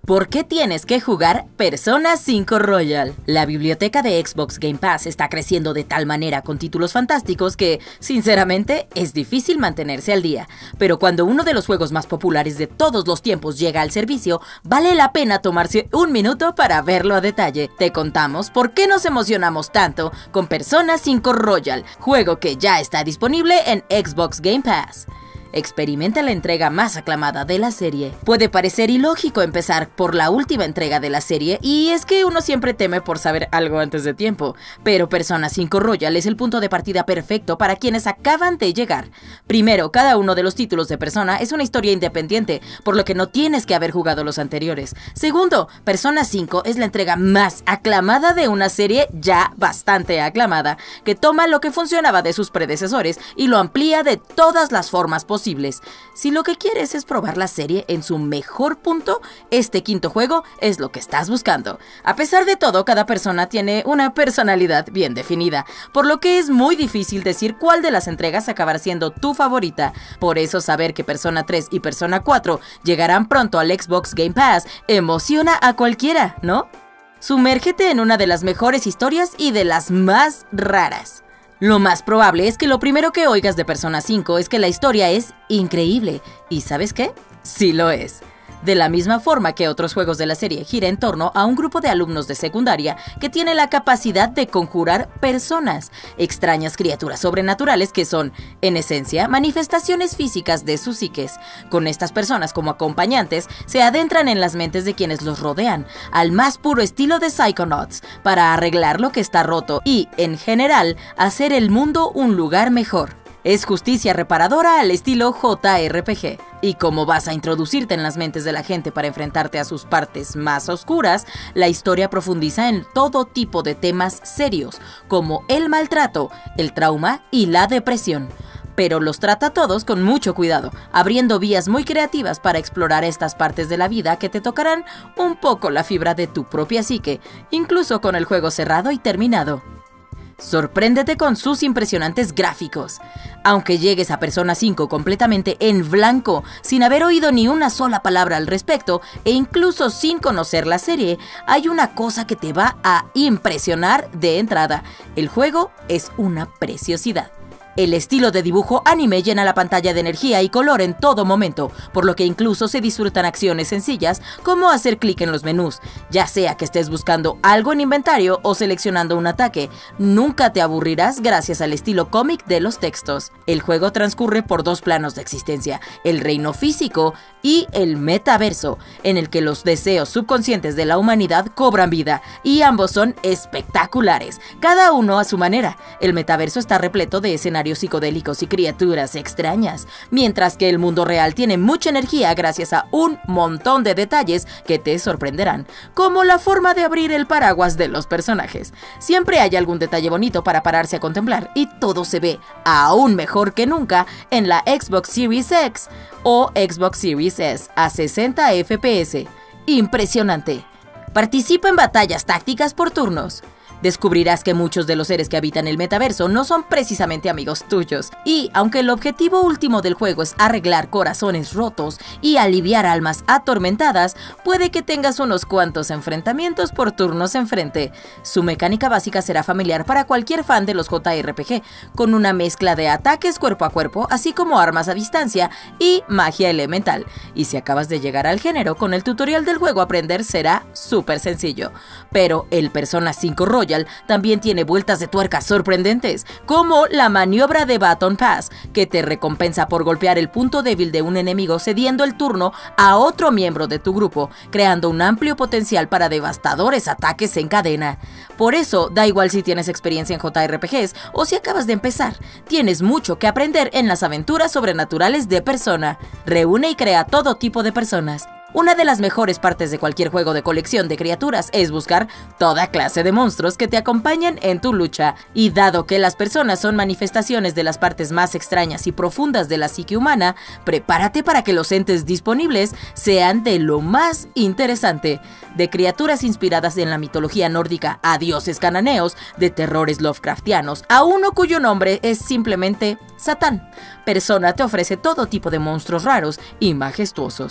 ¿Por qué tienes que jugar Persona 5 Royal? La biblioteca de Xbox Game Pass está creciendo de tal manera con títulos fantásticos que, sinceramente, es difícil mantenerse al día. Pero cuando uno de los juegos más populares de todos los tiempos llega al servicio, vale la pena tomarse un minuto para verlo a detalle. Te contamos por qué nos emocionamos tanto con Persona 5 Royal, juego que ya está disponible en Xbox Game Pass. Experimenta la entrega más aclamada de la serie. Puede parecer ilógico empezar por la última entrega de la serie, y es que uno siempre teme por saber algo antes de tiempo, pero Persona 5 Royal es el punto de partida perfecto para quienes acaban de llegar. Primero, cada uno de los títulos de Persona es una historia independiente, por lo que no tienes que haber jugado los anteriores. Segundo, Persona 5 es la entrega más aclamada de una serie ya bastante aclamada, que toma lo que funcionaba de sus predecesores y lo amplía de todas las formas posibles. Si lo que quieres es probar la serie en su mejor punto, este quinto juego es lo que estás buscando. A pesar de todo, cada persona tiene una personalidad bien definida, por lo que es muy difícil decir cuál de las entregas acabará siendo tu favorita. Por eso saber que Persona 3 y Persona 4 llegarán pronto al Xbox Game Pass emociona a cualquiera, ¿no? Sumérgete en una de las mejores historias y de las más raras. Lo más probable es que lo primero que oigas de Persona 5 es que la historia es increíble. ¿Y sabes qué? Sí lo es. De la misma forma que otros juegos de la serie gira en torno a un grupo de alumnos de secundaria que tiene la capacidad de conjurar personas, extrañas criaturas sobrenaturales que son, en esencia, manifestaciones físicas de sus psiques. Con estas personas como acompañantes, se adentran en las mentes de quienes los rodean, al más puro estilo de Psychonauts, para arreglar lo que está roto y, en general, hacer el mundo un lugar mejor. Es justicia reparadora al estilo JRPG. Y como vas a introducirte en las mentes de la gente para enfrentarte a sus partes más oscuras, la historia profundiza en todo tipo de temas serios, como el maltrato, el trauma y la depresión. Pero los trata todos con mucho cuidado, abriendo vías muy creativas para explorar estas partes de la vida que te tocarán un poco la fibra de tu propia psique, incluso con el juego cerrado y terminado. Sorpréndete con sus impresionantes gráficos. Aunque llegues a Persona 5 completamente en blanco, sin haber oído ni una sola palabra al respecto, e incluso sin conocer la serie, hay una cosa que te va a impresionar de entrada. El juego es una preciosidad. El estilo de dibujo anime llena la pantalla de energía y color en todo momento, por lo que incluso se disfrutan acciones sencillas como hacer clic en los menús. Ya sea que estés buscando algo en inventario o seleccionando un ataque, nunca te aburrirás gracias al estilo cómic de los textos. El juego transcurre por dos planos de existencia, el reino físico y el metaverso, en el que los deseos subconscientes de la humanidad cobran vida, y ambos son espectaculares, cada uno a su manera. El metaverso está repleto de escenarios psicodélicos y criaturas extrañas, mientras que el mundo real tiene mucha energía gracias a un montón de detalles que te sorprenderán, como la forma de abrir el paraguas de los personajes. Siempre hay algún detalle bonito para pararse a contemplar, y todo se ve aún mejor que nunca en la Xbox Series X o Xbox Series S a 60 FPS. ¡Impresionante! Participa en batallas tácticas por turnos. Descubrirás que muchos de los seres que habitan el metaverso no son precisamente amigos tuyos, y aunque el objetivo último del juego es arreglar corazones rotos y aliviar almas atormentadas, puede que tengas unos cuantos enfrentamientos por turnos enfrente. Su mecánica básica será familiar para cualquier fan de los JRPG, con una mezcla de ataques cuerpo a cuerpo, así como armas a distancia y magia elemental. Y si acabas de llegar al género, con el tutorial del juego aprender será súper sencillo. Pero el Persona 5 Royal también tiene vueltas de tuerca sorprendentes, como la maniobra de Baton Pass, que te recompensa por golpear el punto débil de un enemigo cediendo el turno a otro miembro de tu grupo, creando un amplio potencial para devastadores ataques en cadena. Por eso, da igual si tienes experiencia en JRPGs o si acabas de empezar, tienes mucho que aprender en las aventuras sobrenaturales de Persona. Reúne y crea todo tipo de personas. Una de las mejores partes de cualquier juego de colección de criaturas es buscar toda clase de monstruos que te acompañen en tu lucha, y dado que las personas son manifestaciones de las partes más extrañas y profundas de la psique humana, prepárate para que los entes disponibles sean de lo más interesante. De criaturas inspiradas en la mitología nórdica a dioses cananeos, de terrores lovecraftianos a uno cuyo nombre es simplemente Satán, Persona te ofrece todo tipo de monstruos raros y majestuosos.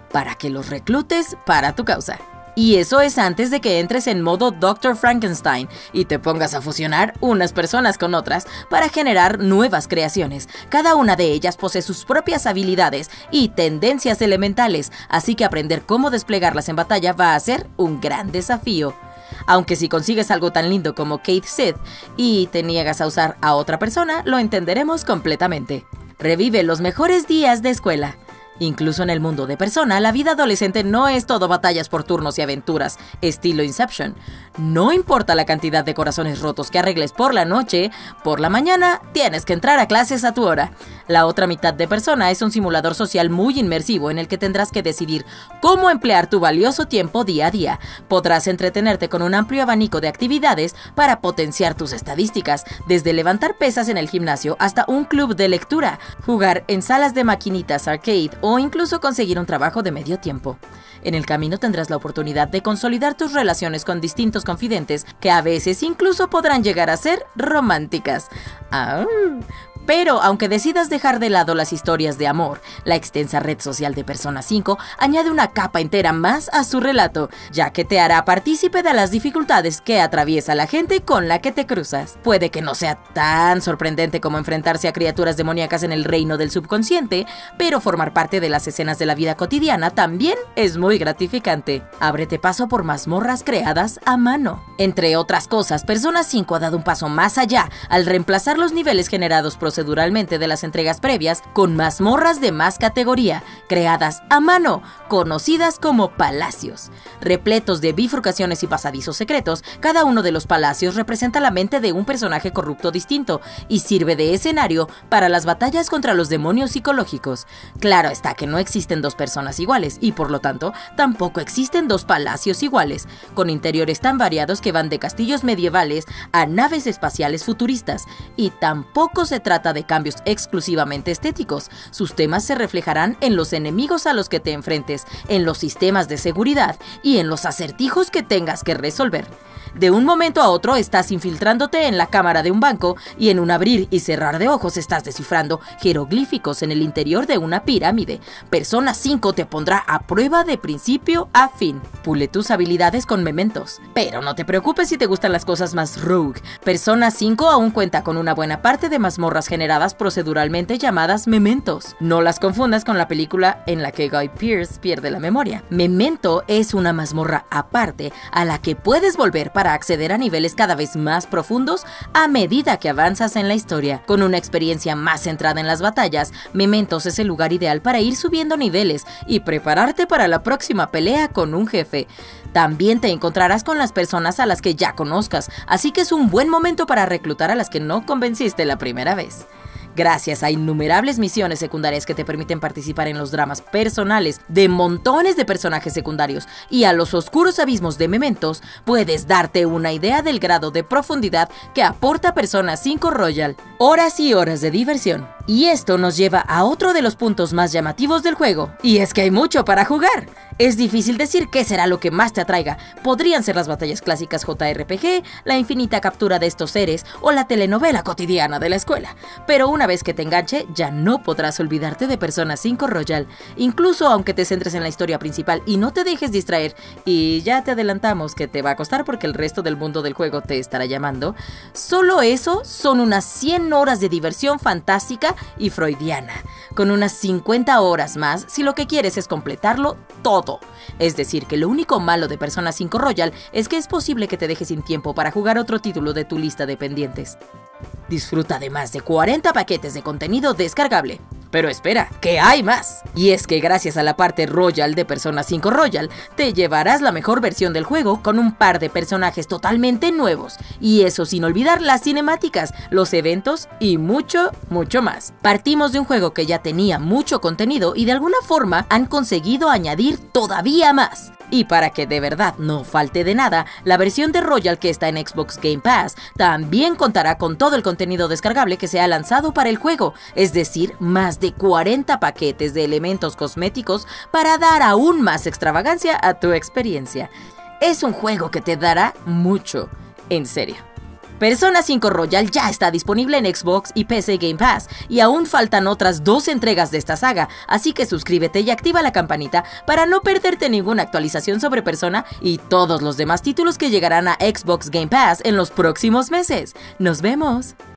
para que los reclutes para tu causa. Y eso es antes de que entres en modo Dr. Frankenstein y te pongas a fusionar unas personas con otras para generar nuevas creaciones. Cada una de ellas posee sus propias habilidades y tendencias elementales, así que aprender cómo desplegarlas en batalla va a ser un gran desafío. Aunque si consigues algo tan lindo como Cait Sith y te niegas a usar a otra persona, lo entenderemos completamente. Revive los mejores días de escuela. Incluso en el mundo de Persona, la vida adolescente no es todo batallas por turnos y aventuras, estilo Inception. No importa la cantidad de corazones rotos que arregles por la noche, por la mañana tienes que entrar a clases a tu hora. La otra mitad de Persona es un simulador social muy inmersivo en el que tendrás que decidir cómo emplear tu valioso tiempo día a día. Podrás entretenerte con un amplio abanico de actividades para potenciar tus estadísticas, desde levantar pesas en el gimnasio hasta un club de lectura, jugar en salas de maquinitas arcade o incluso conseguir un trabajo de medio tiempo. En el camino tendrás la oportunidad de consolidar tus relaciones con distintos confidentes que a veces incluso podrán llegar a ser románticas. Pero aunque decidas dejar de lado las historias de amor, la extensa red social de Persona 5 añade una capa entera más a su relato, ya que te hará partícipe de las dificultades que atraviesa la gente con la que te cruzas. Puede que no sea tan sorprendente como enfrentarse a criaturas demoníacas en el reino del subconsciente, pero formar parte de las escenas de la vida cotidiana también es muy gratificante. Ábrete paso por mazmorras creadas a mano. Entre otras cosas, Persona 5 ha dado un paso más allá al reemplazar los niveles generados proceduralmente de las entregas previas con mazmorras de más categoría, creadas a mano, conocidas como palacios. Repletos de bifurcaciones y pasadizos secretos, cada uno de los palacios representa la mente de un personaje corrupto distinto y sirve de escenario para las batallas contra los demonios psicológicos. Claro está que no existen dos personas iguales y por lo tanto tampoco existen dos palacios iguales, con interiores tan variados que van de castillos medievales a naves espaciales futuristas, y tampoco se trata de cambios exclusivamente estéticos. Sus temas se reflejarán en los enemigos a los que te enfrentes, en los sistemas de seguridad y en los acertijos que tengas que resolver. De un momento a otro estás infiltrándote en la cámara de un banco y en un abrir y cerrar de ojos estás descifrando jeroglíficos en el interior de una pirámide. Persona 5 te pondrá a prueba de principio a fin. Pule tus habilidades con mementos. Pero no te preocupes si te gustan las cosas más rogue. Persona 5 aún cuenta con una buena parte de mazmorras generadas proceduralmente llamadas mementos. No las confundas con la película en la que Guy Pearce pierde la memoria. Memento es una mazmorra aparte a la que puedes volver para acceder a niveles cada vez más profundos a medida que avanzas en la historia. Con una experiencia más centrada en las batallas, Mementos es el lugar ideal para ir subiendo niveles y prepararte para la próxima pelea con un jefe. También te encontrarás con las personas a las que ya conozcas, así que es un buen momento para reclutar a las que no convenciste la primera vez. Gracias a innumerables misiones secundarias que te permiten participar en los dramas personales de montones de personajes secundarios y a los oscuros abismos de Mementos, puedes darte una idea del grado de profundidad que aporta Persona 5 Royal. Horas y horas de diversión. Y esto nos lleva a otro de los puntos más llamativos del juego, y es que hay mucho para jugar. Es difícil decir qué será lo que más te atraiga. Podrían ser las batallas clásicas JRPG, la infinita captura de estos seres o la telenovela cotidiana de la escuela. Pero una vez que te enganche, ya no podrás olvidarte de Persona 5 Royal. Incluso aunque te centres en la historia principal y no te dejes distraer, y ya te adelantamos que te va a costar porque el resto del mundo del juego te estará llamando, solo eso son unas 100 horas de diversión fantástica y freudiana, con unas 50 horas más si lo que quieres es completarlo todo. Es decir, que lo único malo de Persona 5 Royal es que es posible que te dejes sin tiempo para jugar otro título de tu lista de pendientes. Disfruta de más de 40 paquetes de contenido descargable. Pero espera, que hay más. Y es que gracias a la parte Royal de Persona 5 Royal, te llevarás la mejor versión del juego con un par de personajes totalmente nuevos. Y eso sin olvidar las cinemáticas, los eventos y mucho, mucho más. Partimos de un juego que ya tenía mucho contenido y de alguna forma han conseguido añadir todavía más. Y para que de verdad no falte de nada, la versión de Royal que está en Xbox Game Pass también contará con todo el contenido descargable que se ha lanzado para el juego, es decir, más de 40 paquetes de elementos cosméticos para dar aún más extravagancia a tu experiencia. Es un juego que te dará mucho, en serio. Persona 5 Royal ya está disponible en Xbox y PC Game Pass, y aún faltan otras 2 entregas de esta saga, así que suscríbete y activa la campanita para no perderte ninguna actualización sobre Persona y todos los demás títulos que llegarán a Xbox Game Pass en los próximos meses. ¡Nos vemos!